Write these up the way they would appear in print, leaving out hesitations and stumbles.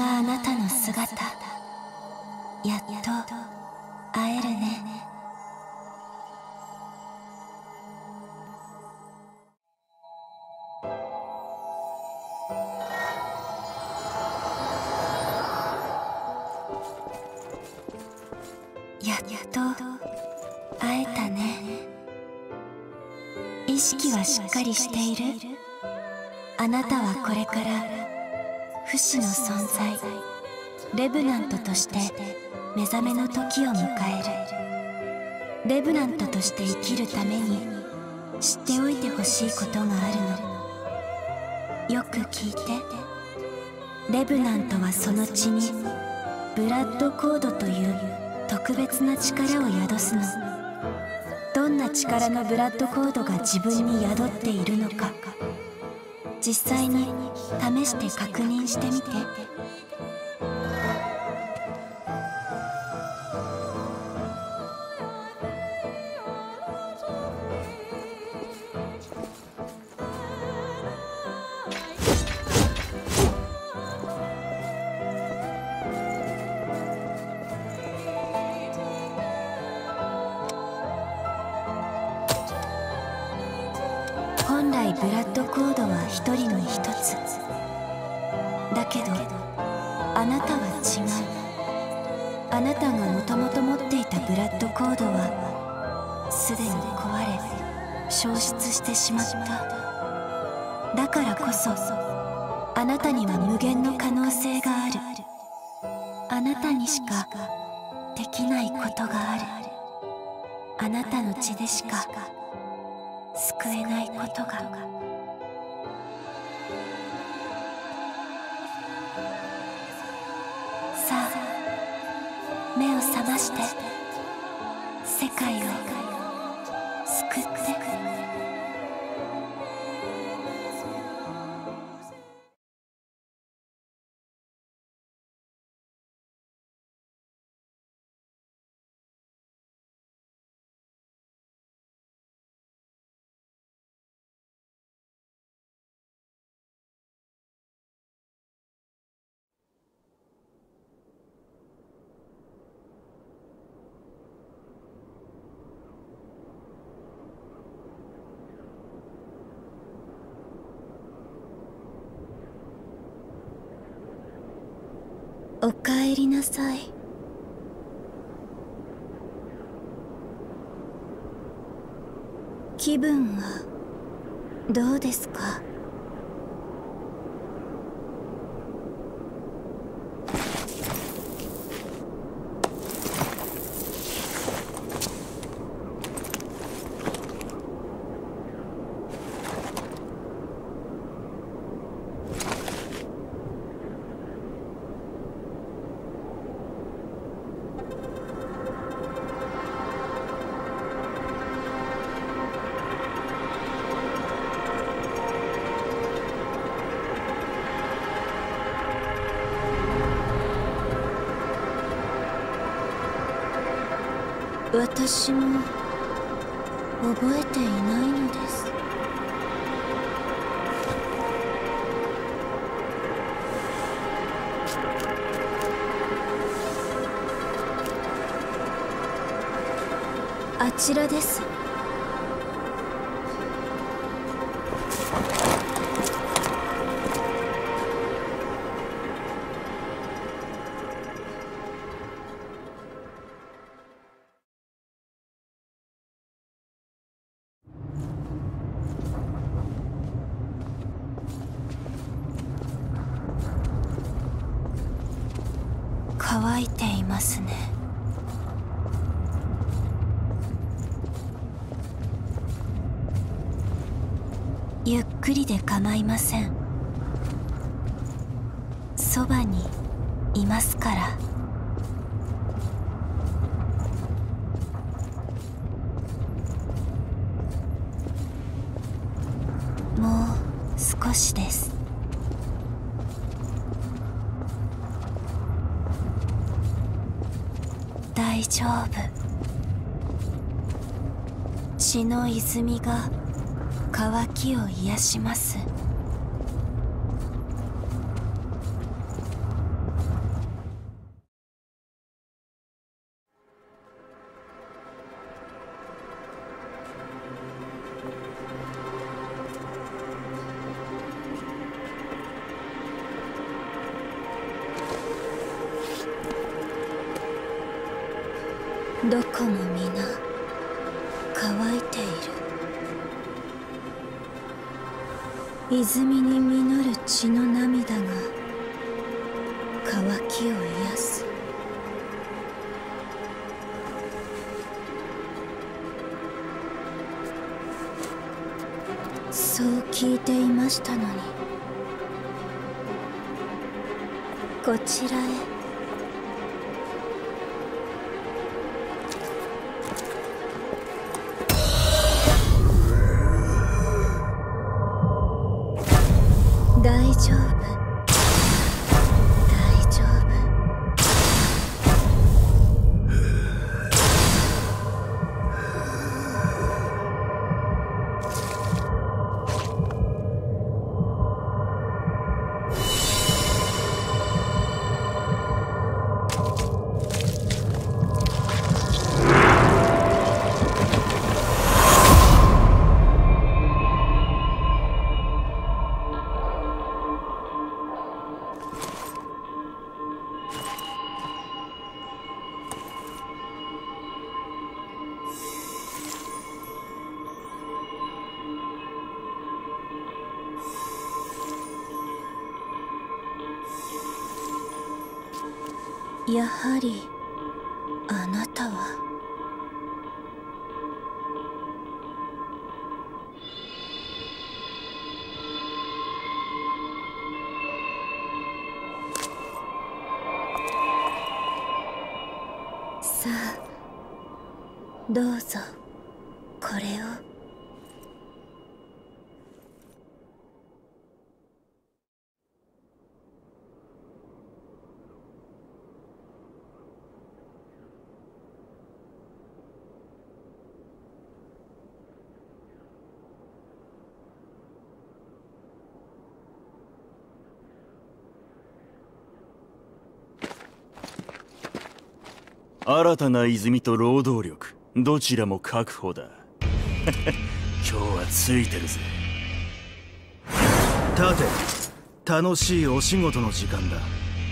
なあなたの姿、やっと会えるね。やっと会えたね。意識はしっかりしている？あなたはこれから不死の存在、レブナントとして目覚めの時を迎える。レブナントとして生きるために知っておいてほしいことがあるの。よく聞いて。レブナントはその血にブラッドコードという特別な力を宿すの。どんな力のブラッドコードが自分に宿っているのか、実際に試して確認してみて。本来ブラッドコードは一人の一つだけど、あなたは違う。あなたがもともと持っていたブラッドコードはすでに壊れ消失してしまった。だからこそあなたには無限の可能性がある。あなたにしかできないことがある。あなたの血でしか救えないことが。さあ、目を覚まして世界を救って。おかえりなさい。気分はどうですか？私も覚えていないのです。あちらです。乾いていますね。ゆっくりで構いません。そばにいますから。もう少しです。大丈夫。血の泉が渇きを癒します。 乾いている。泉に実る血の涙が渇きを癒す。そう聞いていましたのに、こちらへ。大丈夫、大丈夫。やはりあなたは。さあ、どうぞこれを。 新たな泉と労働力、どちらも確保だ。今日はついてるぜ。 立て、楽しいお仕事の時間だ。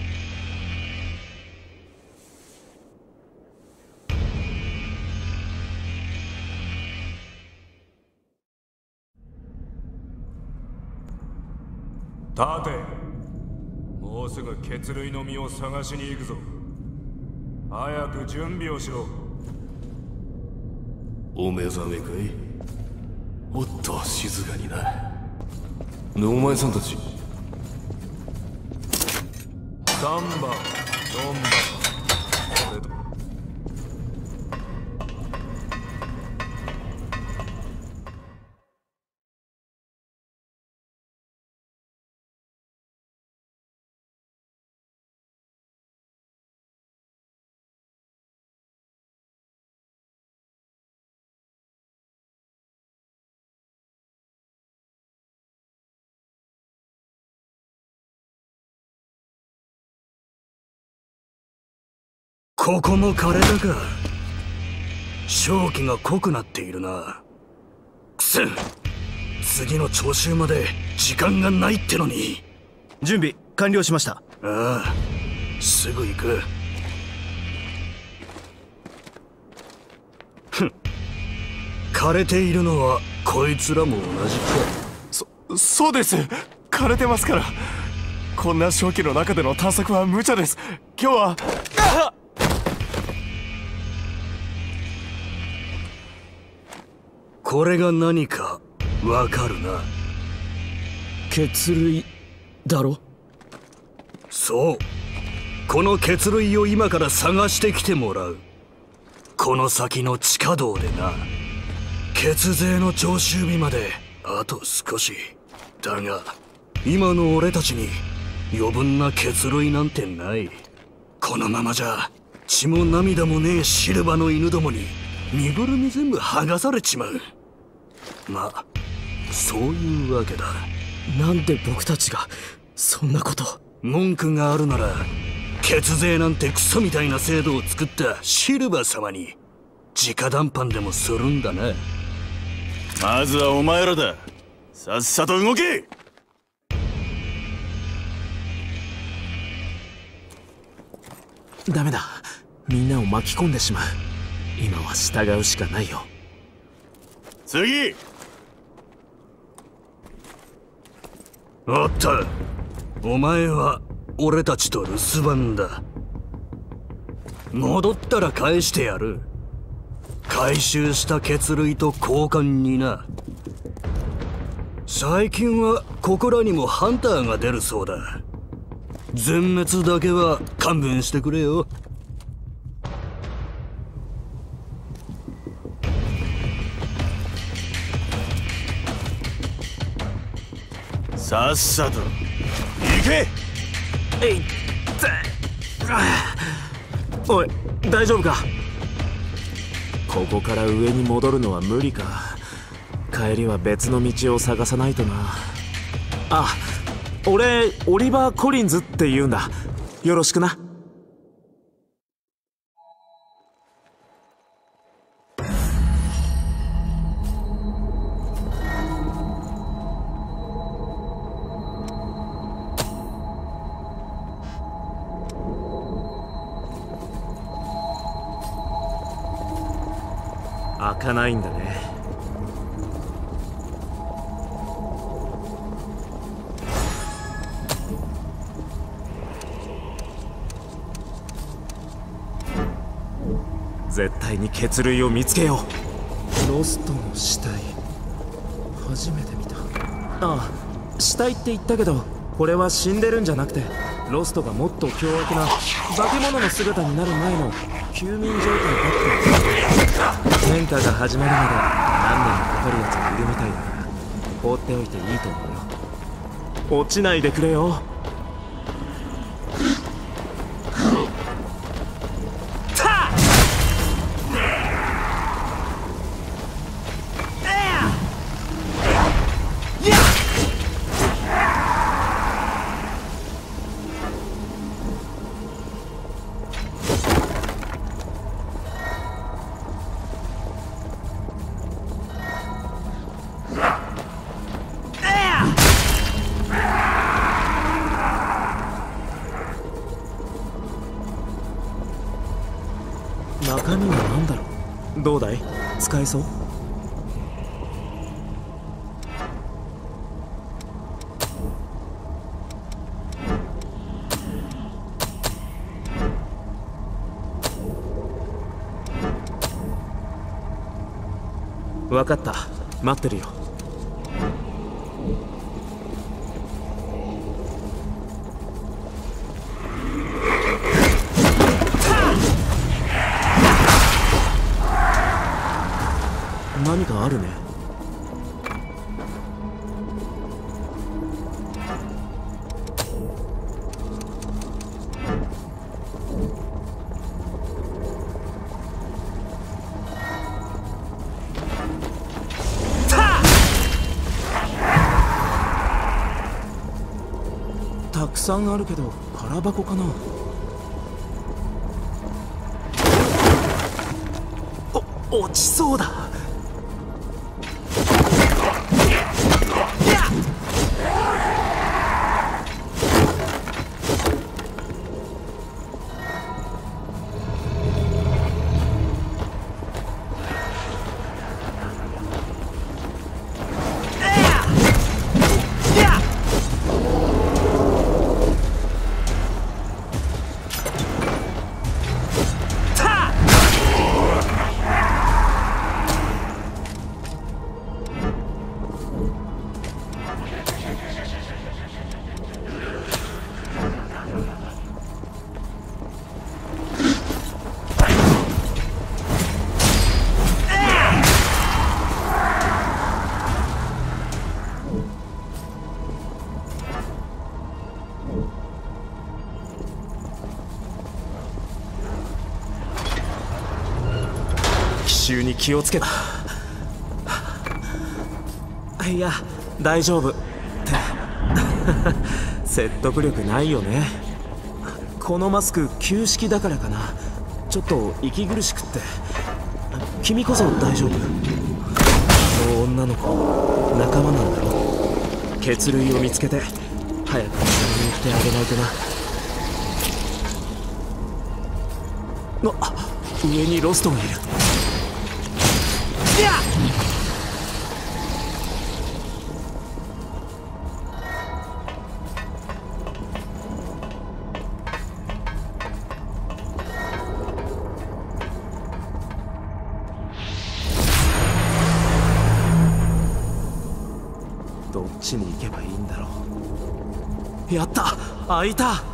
立て、もうすぐ血類の実を探しに行くぞ。早く準備をしろ。 お目覚めかい？おっと静かにな。でお前さんたち 3番、4番、これと。 ここも枯れたか。正気が濃くなっているな。くせん、次の徴収まで時間がないってのに。準備完了しました。ああ、すぐ行く。ふん、枯れているのはこいつらも同じか。 そうです。枯れてますから。こんな正気の中での探索は無茶です。今日はこれが何かわかるな。 血類だろ。 そう、この血類を今から探してきてもらう。この先の地下道でな。血税の徴収日まであと少しだが、今の俺たちに余分な血類なんてない。このままじゃ血も涙もねえシルバの犬どもに身ぐるみ全部剥がされちまう。まあそういうわけだ。 なんで僕たちがそんなこと。 文句があるなら、血税なんてクソみたいな制度を作ったシルバー様に直談判でもするんだな。 まずはお前らだ。さっさと動け。 ダメだ、みんなを巻き込んでしまう。今は従うしかないよ。 次。 おっと、お前は俺たちと留守番だ。戻ったら返してやる。回収した血類と交換にな。最近はここらにもハンターが出るそうだ。全滅だけは勘弁してくれよ。 さっさと行け。 えいっおい、大丈夫か。ここから上に戻るのは無理か。帰りは別の道を探さないとな。あ、俺オリバー・コリンズって言うんだ。よろしくな。開かないんだね。絶対に血類を見つけよう。ロストの死体、初めて見た。ああ、死体って言ったけど、これは死んでるんじゃなくて、ロストがもっと凶悪な化け物の姿になる前の休眠状態だって。変化が始まるまで何年もかかるやつがいるみたいだから、放っておいていいと思うよ。落ちないでくれよ。中身は何だろう。どうだい、使えそう？分かった、待ってるよ。何かあるね。たくさんあるけど空箱かな。落ちそうだ。奇襲に気をつけた。いや、大丈夫って説得力ないよね。このマスク旧式だからかな、ちょっと息苦しくって。君こそ大丈夫？あの女の子仲間なんだろ。血類を見つけて早く一緒に行ってあげないとな。上にロストがいる。 ちに行けばいいんだろう。やった、開いた。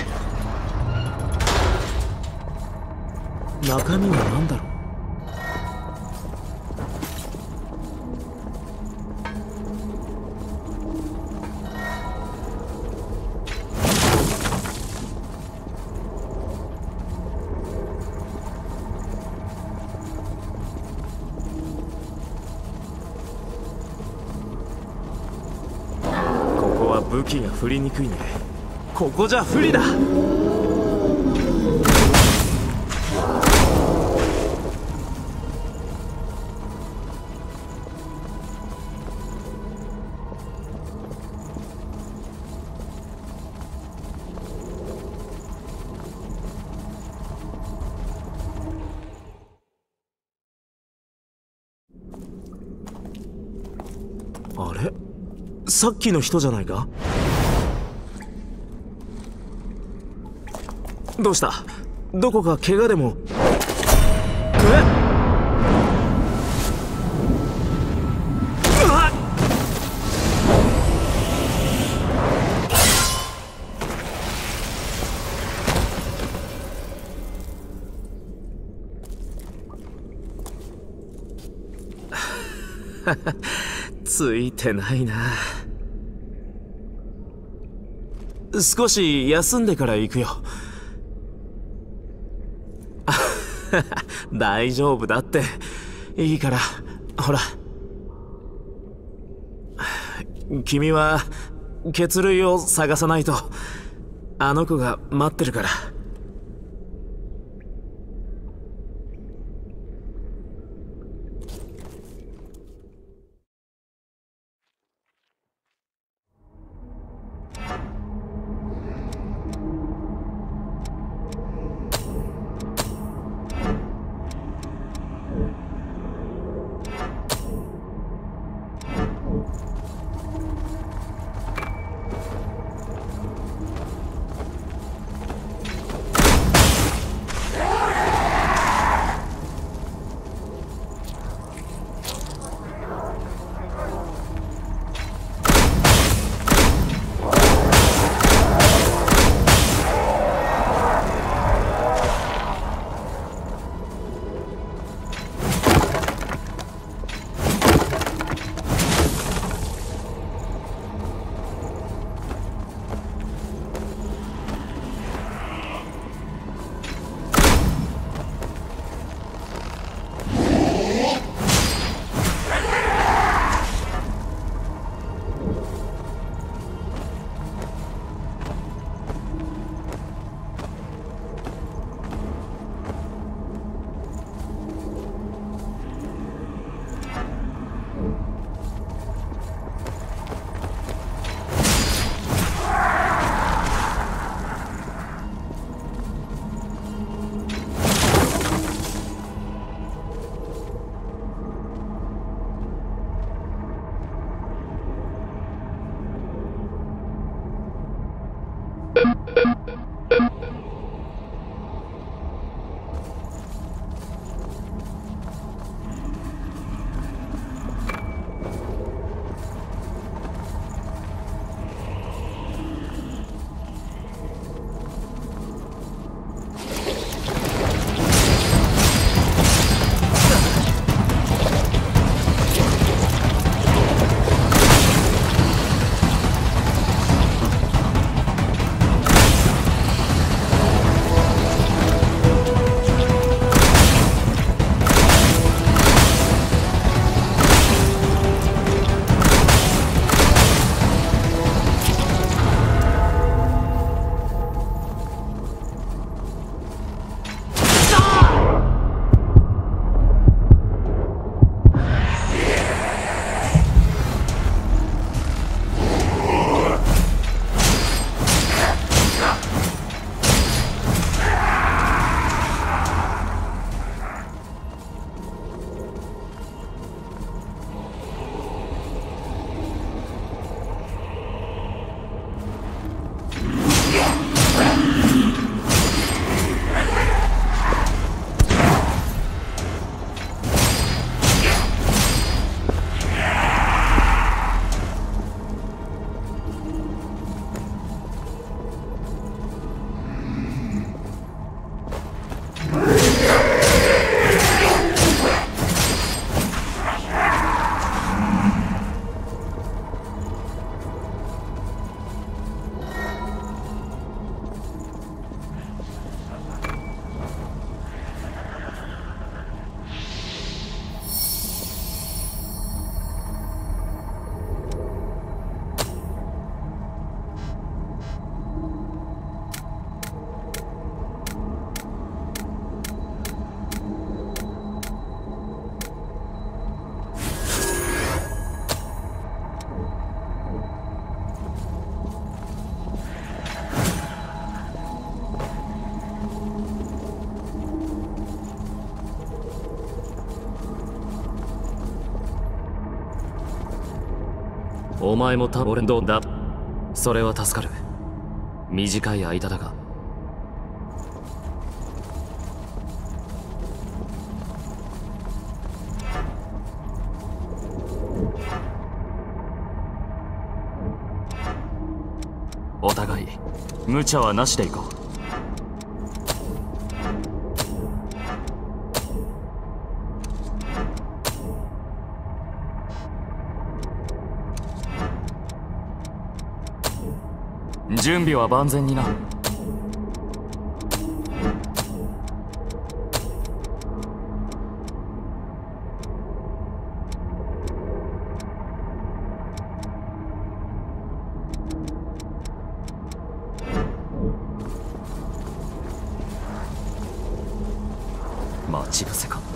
中身は何だろう。武器が振りにくいね。ここじゃ不利だ。あれ、さっきの人じゃないか。どうした？どこか怪我でも？ついてないな。少し休んでから行くよ。大丈夫だって。いいから、ほら。君は血類を探さないと。あの子が待ってるから。 お前も俺どうだ。それは助かる。短い間だが。お互い無茶はなしでいこう。準備は万全にな。待ち伏せか。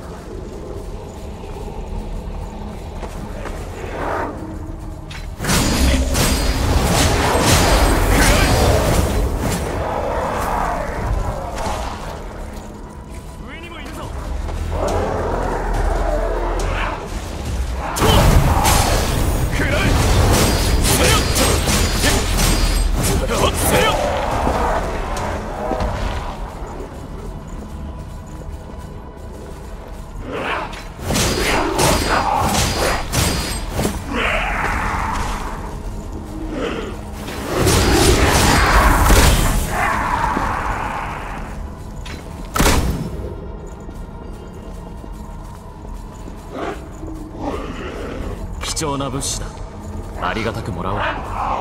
貴重な物資だ。ありがたくもらおう。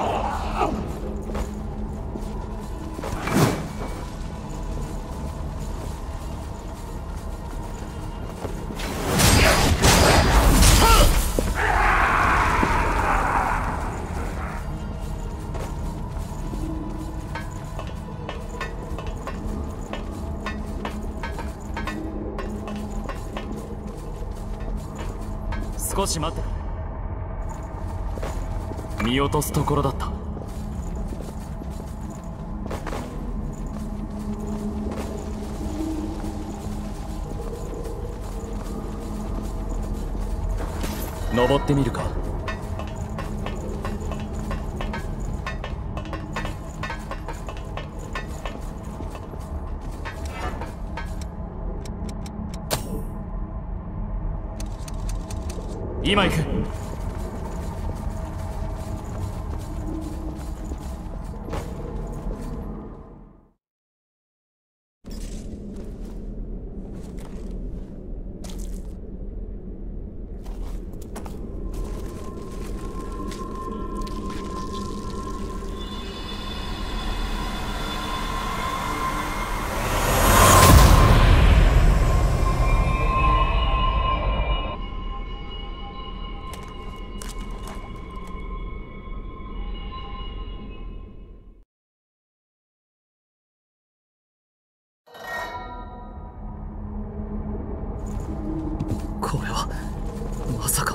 少し待って。見落とすところだった。登ってみるか。今行く。これはまさか。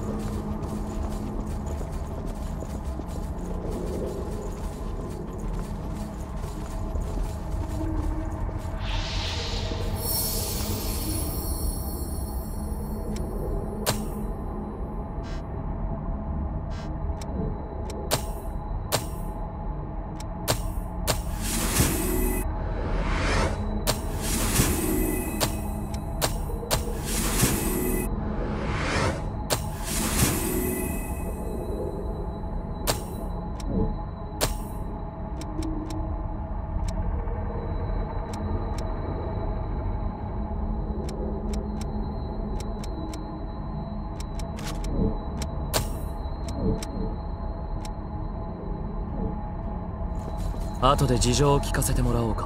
後で事情を聞かせてもらおうか。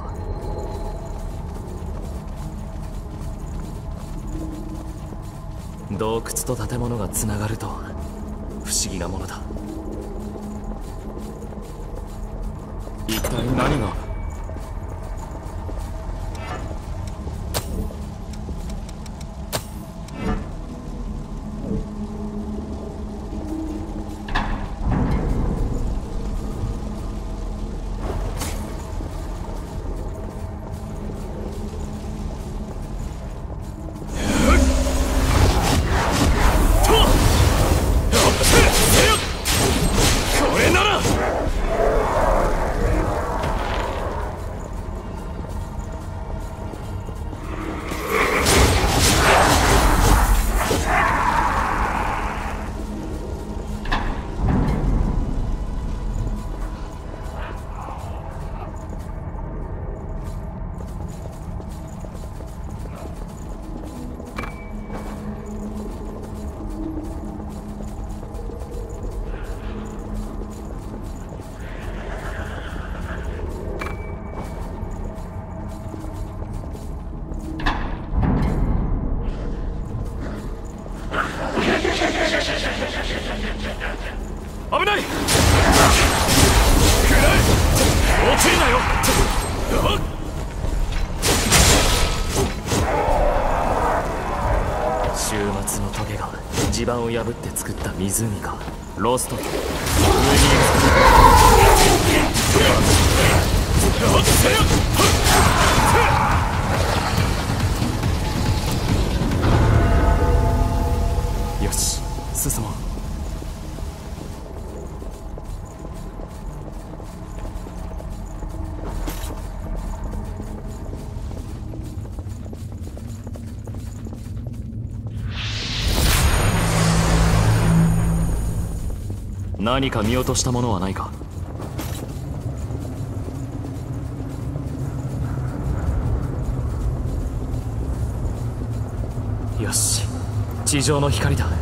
洞窟と建物がつながるとは不思議なものだ。一体何が。 破って作った湖か。ロストと上によし進もう。何か見落としたものはないか。よし、地上の光だ。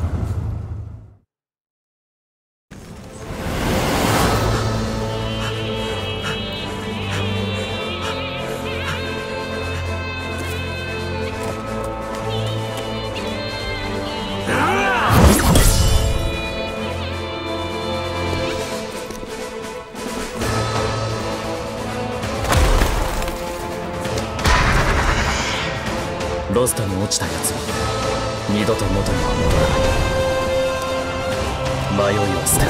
ロストに落ちたやつは二度と元には戻らない。迷いは捨てろ。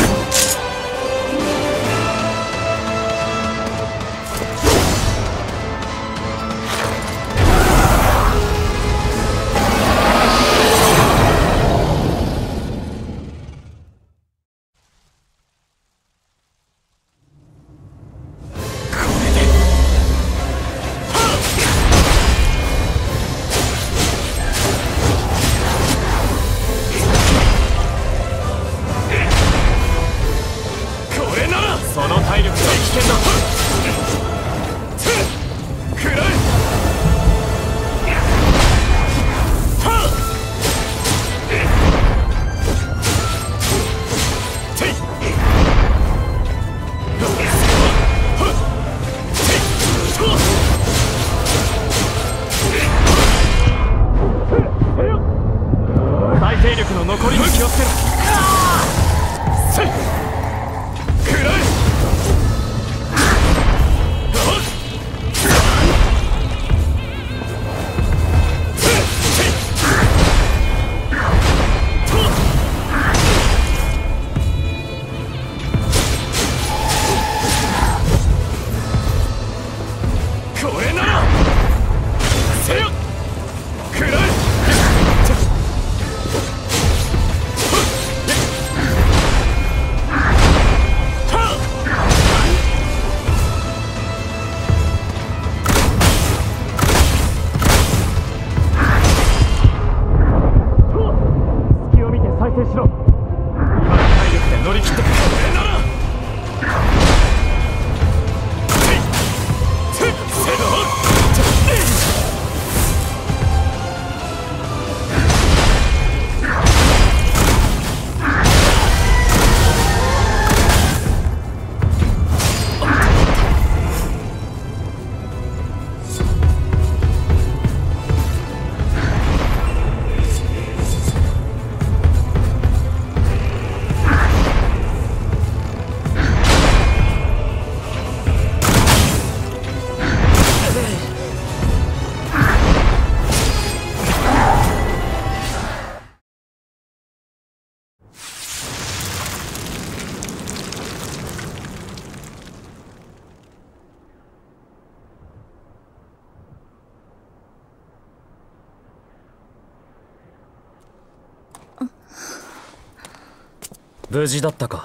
無事だったか。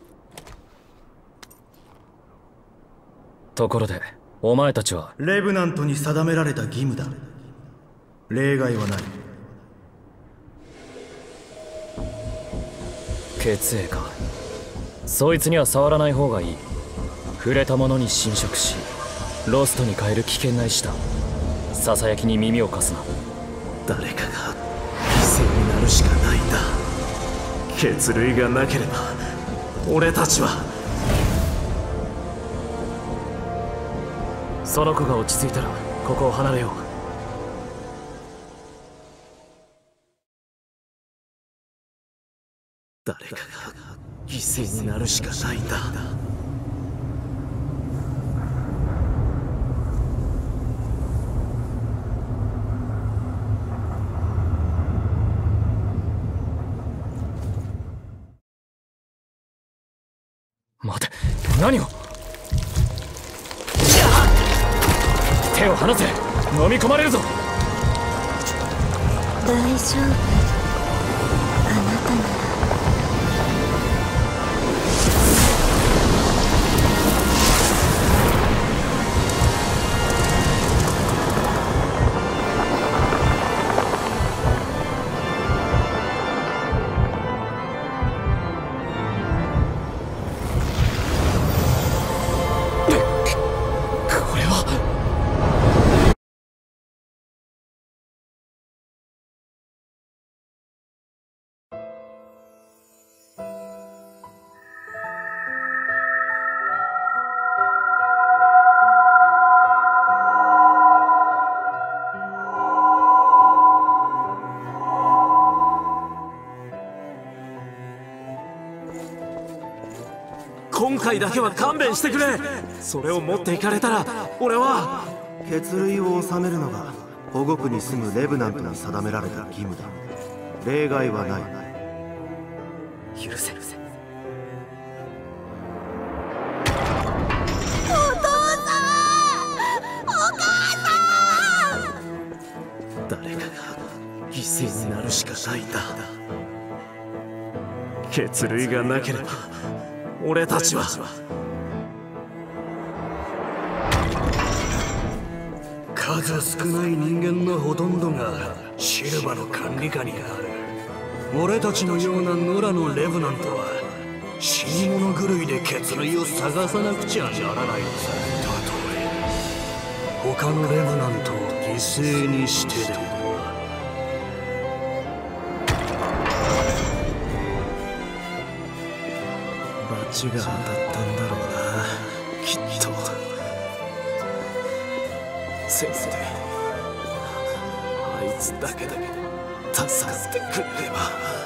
ところでお前たちは。 レブナントに定められた義務だ。例外はない。 血液か。そいつには触らない方がいい。触れたものに侵食しロストに変える危険な石だ。ささやきに耳を貸すな。 誰かが犠牲になるしかないんだ。血類がなければ俺たちは。 その子が落ち着いたらここを離れよう。 誰かが犠牲になるしかないんだ。 待て、何を。手を離せ、飲み込まれるぞ。 大丈夫、あなたなら。 今回だけは勘弁してくれ。それを持っていかれたら俺は。 血類を治めるのが保護区に住むレブナントに定められた義務だ。例外はない。 許せ。 お父さん、お母さん。 誰かが犠牲になるしかないんだ。血類がなければ俺たちは。 数少ない人間のほとんどがシルバの管理下にある。俺たちのような野良のレブナントは死に物狂いで血類を探さなくちゃならないのさ。たとえ他のレブナントを犠牲にしてでも。 罰が当たったんだろうな、きっと。せめてあいつだけで助かってくれれば。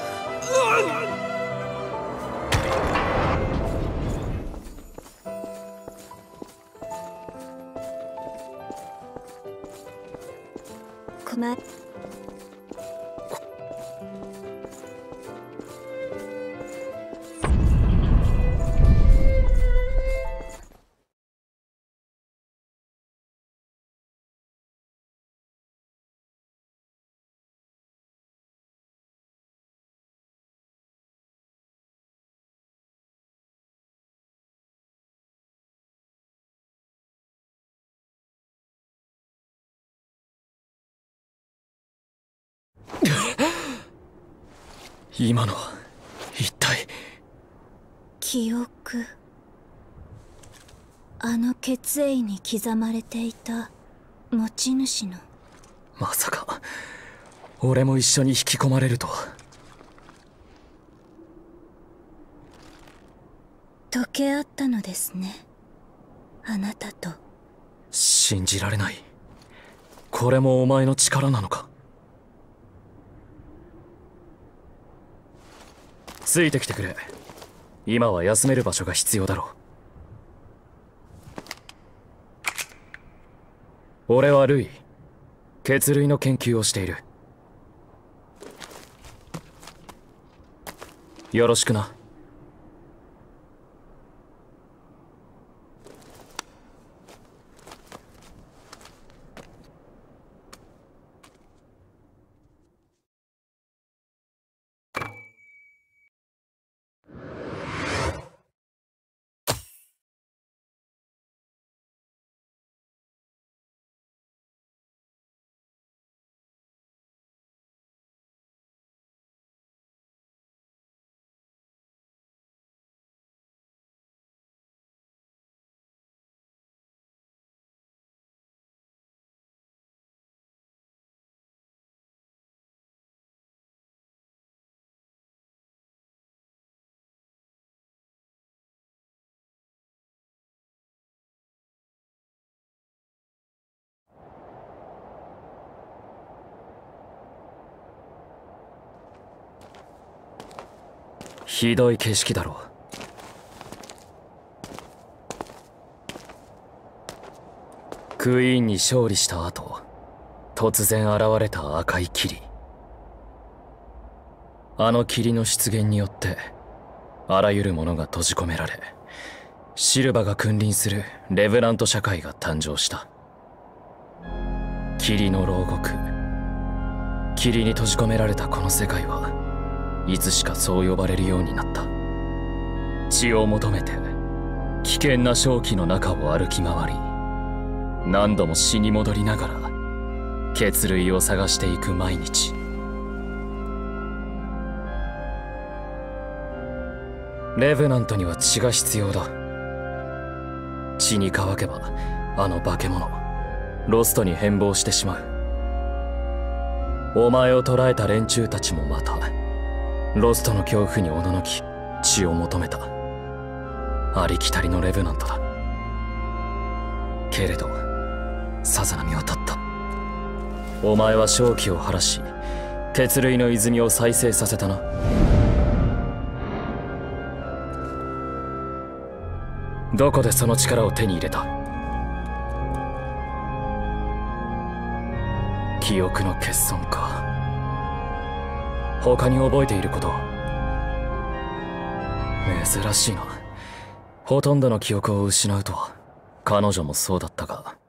困っ。 今のは一体。 記憶、あの血液に刻まれていた持ち主の。 まさか俺も一緒に引き込まれるとは。 溶け合ったのですね、あなたと。 信じられない。これもお前の力なのか。ついてきてくれ。今は休める場所が必要だろう。俺はルイ。血類の研究をしている。よろしくな。ひどい景色だろう。クイーンに勝利した後、突然現れた赤い霧。あの霧の出現によってあらゆるものが閉じ込められ、 シルバが君臨するレヴェナント社会が誕生した。霧の牢獄、霧に閉じ込められたこの世界はいつしかそう呼ばれるようになった。血を求めて危険な瘴気の中を歩き回り、何度も死に戻りながら血類を探していく毎日。レヴェナントには血が必要だ。血に乾けばあの化け物ロストに変貌してしまう。お前を捕らえた連中たちもまたロストの恐怖におののき血を求めた。ありきたりのレヴェナントだ。けれどさざ波は立った。お前は瘴気を晴らし血類の泉を再生させたな。どこでその力を手に入れた？記憶の欠損か。他に覚えていること？珍しいな。ほとんどの記憶を失うとは彼女もそうだったが。